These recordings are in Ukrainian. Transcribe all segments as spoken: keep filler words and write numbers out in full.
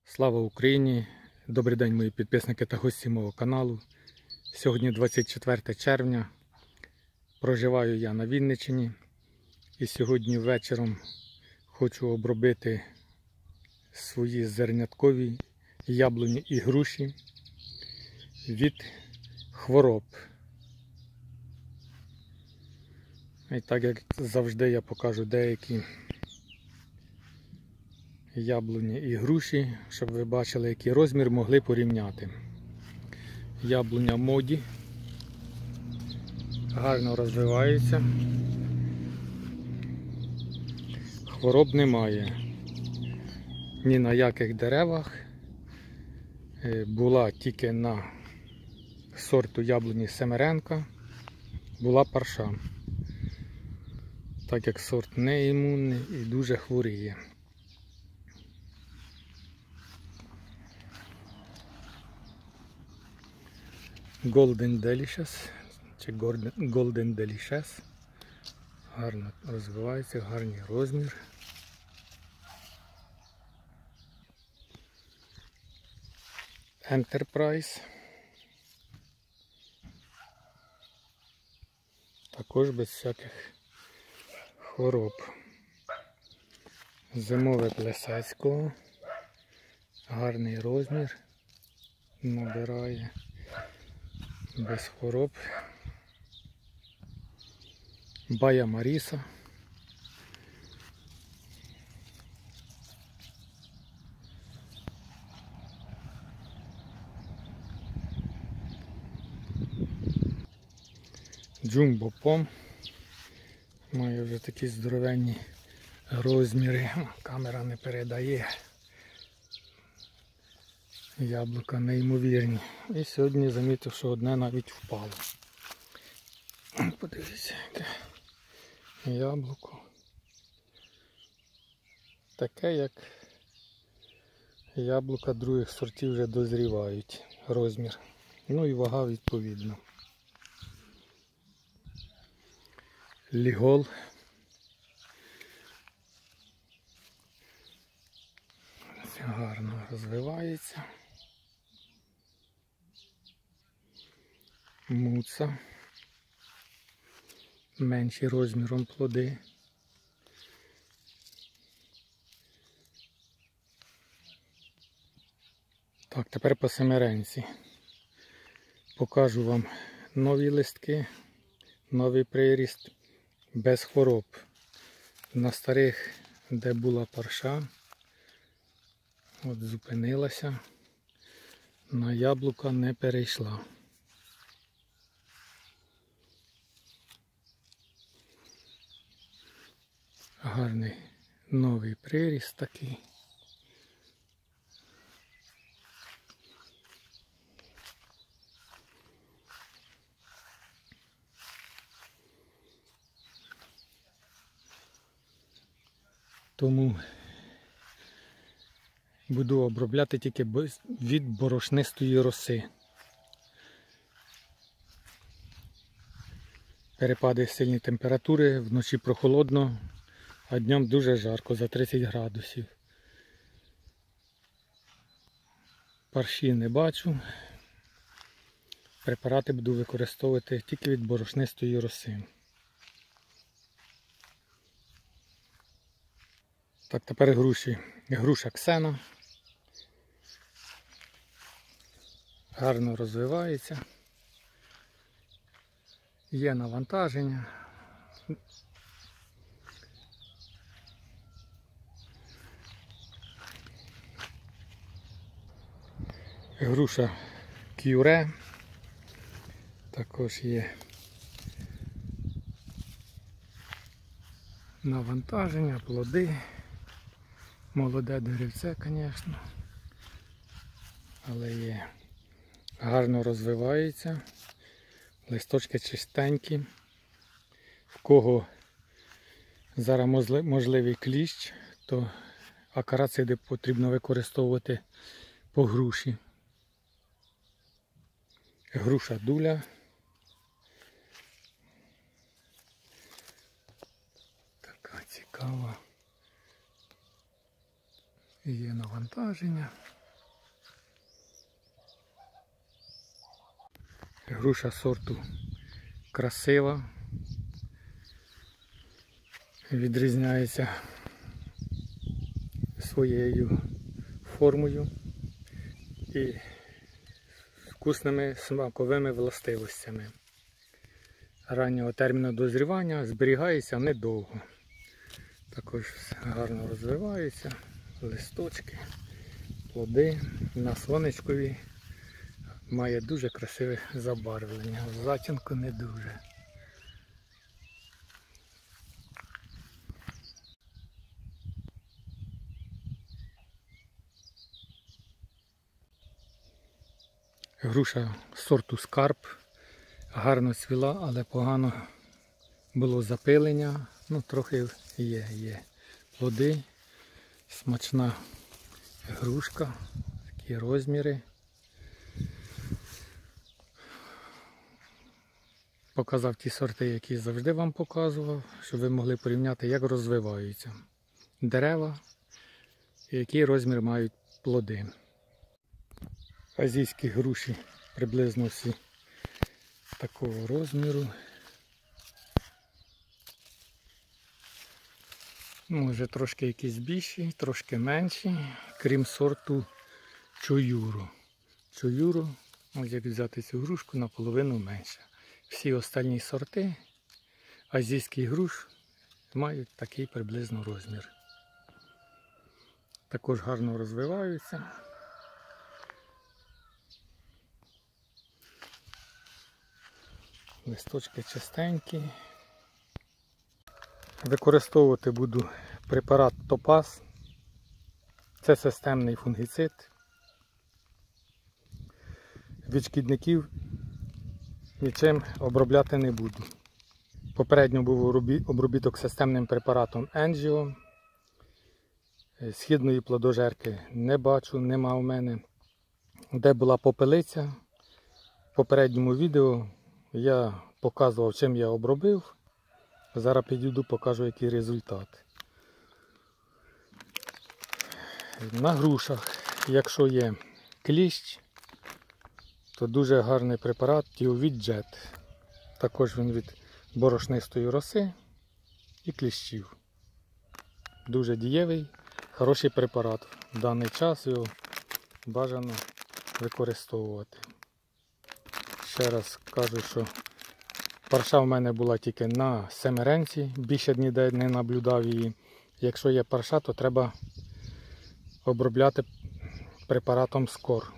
Слава Україні! Добрий день, мої підписники та гості мого каналу. Сьогодні двадцять четверте червня. Проживаю я на Вінниччині. І сьогодні вечором хочу обробити свої зерняткові яблуні і груші від хвороб. І так як завжди я покажу деякі яблуні і груші, щоб ви бачили, який розмір, могли порівняти. Яблуня моді гарно розвивається, хвороб немає ні на яких деревах. Була тільки на сорту яблуні Семеренка, була парша, так як сорт не імунний і дуже хворіє. Golden Delicious чи Golden Delicious гарно розвивається, гарний розмір. Enterprise також без всяких хвороб. Зимове Плесецького гарний розмір, набирає без хвороб. Бая Маріса Джумбо Пом має вже такі здоровенні розміри, камера не передає. Яблука неймовірні. І сьогодні замітив, що одне навіть впало. Подивіться, яке яблуко. Таке, як яблука других сортів вже дозрівають. Розмір. Ну і вага відповідно. Лігол. Гарно розвивається. Муца. Менші розміром плоди. Так, тепер по семеренці. Покажу вам нові листки, новий приріст без хвороб. На старих, де була парша, от зупинилася, на яблука не перейшла. Гарний новий приріст такий. Тому буду обробляти тільки від борошнистої роси. Перепади сильні температури, вночі прохолодно, а днем дуже жарко, за тридцять градусів. Парші не бачу. Препарати буду використовувати тільки від борошнистої роси. Так, тепер груші. Груша Ксена. Гарно розвивається. Є навантаження. Груша Кюре. Також є навантаження, плоди. Молоде деревце, звісно. Але є. Гарно розвивається. Листочки чистенькі. В кого зараз можливий кліщ, то акарициди потрібно використовувати по груші. Груша Дуля. Така цікава. Є навантаження. Груша сорту красива, відрізняється своєю формою і вкусними смаковими властивостями. Раннього терміну дозрівання зберігається недовго. Також гарно розвиваються листочки, плоди на сонечкові. Має дуже красиве забарвлення, в затінку не дуже. Груша сорту Скарб гарно цвіла, але погано було запилення. Ну, трохи є, є плоди, смачна грушка, такі розміри. Показав ті сорти, які завжди вам показував, щоб ви могли порівняти, як розвиваються дерева і який розмір мають плоди. Азійські груші приблизно всі такого розміру. Може трошки якісь більші, трошки менші, крім сорту Чоюру. Чоюру, ось як взяти цю грушку, наполовину менше. Всі останні сорти азійських груш мають такий приблизно розмір. Також гарно розвиваються. Листочки чистенькі. Використовувати буду препарат Топаз. Це системний фунгіцид. Від шкідників нічим обробляти не буду. Попередньо був обробіток системним препаратом Енджіо. Східної плодожерки не бачу, нема в мене. Де була попелиця, в попередньому відео я показував, чим я обробив. Зараз підійду, покажу, який результат. На грушах, якщо є кліщ, то дуже гарний препарат Тіовіт Джет. Також він від борошнистої роси і кліщів. Дуже дієвий, хороший препарат. В даний час його бажано використовувати. Ще раз кажу, що парша в мене була тільки на семеренці, більше ніде не наблюдав її. Якщо є парша, то треба обробляти препаратом Скор.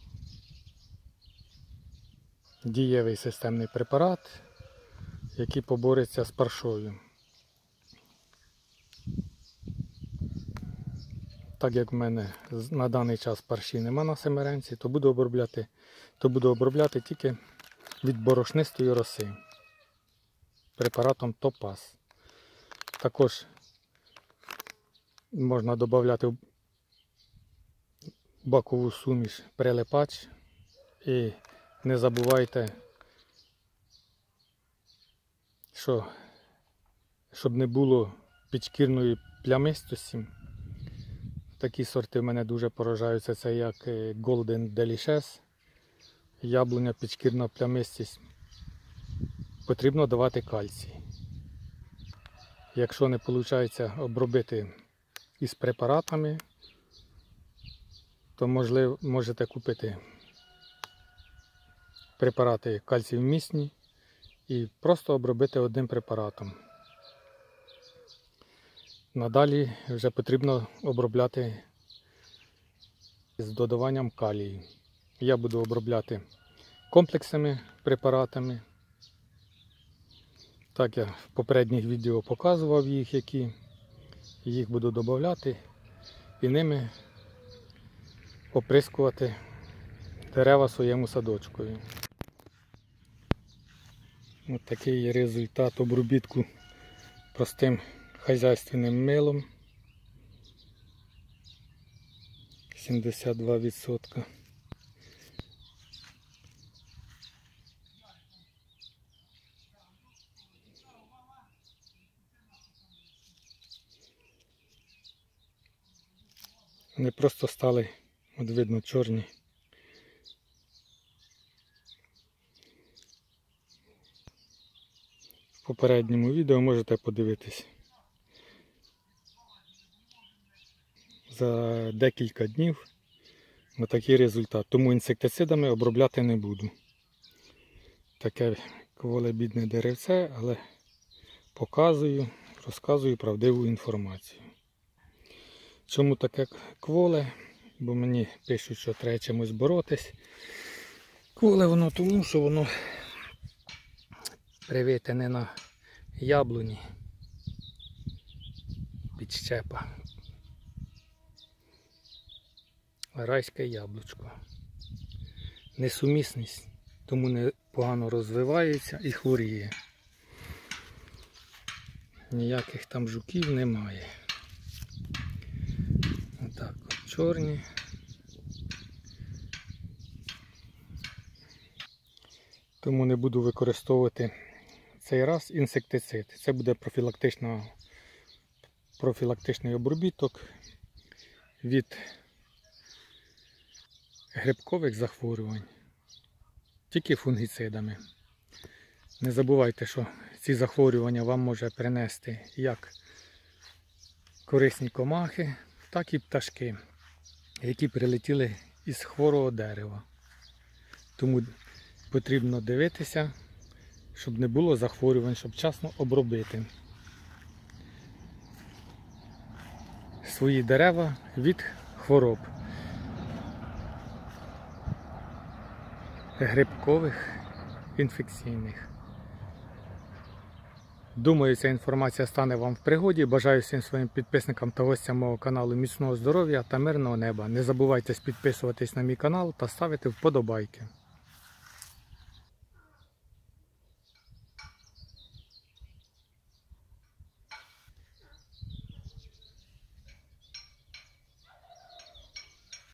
Дієвий системний препарат, який побореться з паршою. Так як в мене на даний час парші нема на семеренці, то буду обробляти, то буду обробляти тільки від борошнистої роси препаратом Топаз. Також можна додати в бакову суміш прилипач. І не забувайте, що щоб не було підшкірної плямистості. Такі сорти в мене дуже поражаються, це як Golden Delicious, яблуня, підшкірна плямистість. Потрібно давати кальцій. Якщо не виходить обробити із препаратами, то можливо, можете купити препарати кальцієвмісні і просто обробити одним препаратом. Надалі вже потрібно обробляти з додаванням калію. Я буду обробляти комплексними препаратами. Так я в попередніх відео показував їх, які їх буду додавати і ними оприскувати дерева своєму садочкові. Ось такий результат обробітку простим хазяйственним милом. сімдесят два відсотки. Вони просто стали, от видно, чорні. попередньому відео можете подивитись. За декілька днів на такий результат. Тому інсектицидами обробляти не буду. Таке кволе бідне деревце, але показую, розказую правдиву інформацію. Чому таке кволе? Бо мені пишуть, що треба чимось боротись. Кволе воно тому, що воно привите не на яблуні, підщепа. Райське яблучко. Несумісність, тому не погано розвивається і хворіє. Ніяких там жуків немає. Отак от чорні. Тому не буду використовувати цей раз інсектицид. Це буде профілактична, профілактичний обробіток від грибкових захворювань. Тільки фунгіцидами. Не забувайте, що ці захворювання вам може принести як корисні комахи, так і пташки, які прилетіли із хворого дерева. Тому потрібно дивитися, щоб не було захворювань, щоб вчасно обробити свої дерева від хвороб грибкових, інфекційних. Думаю, ця інформація стане вам в пригоді. Бажаю всім своїм підписникам та гостям мого каналу міцного здоров'я та мирного неба. Не забувайте підписуватись на мій канал та ставити вподобайки.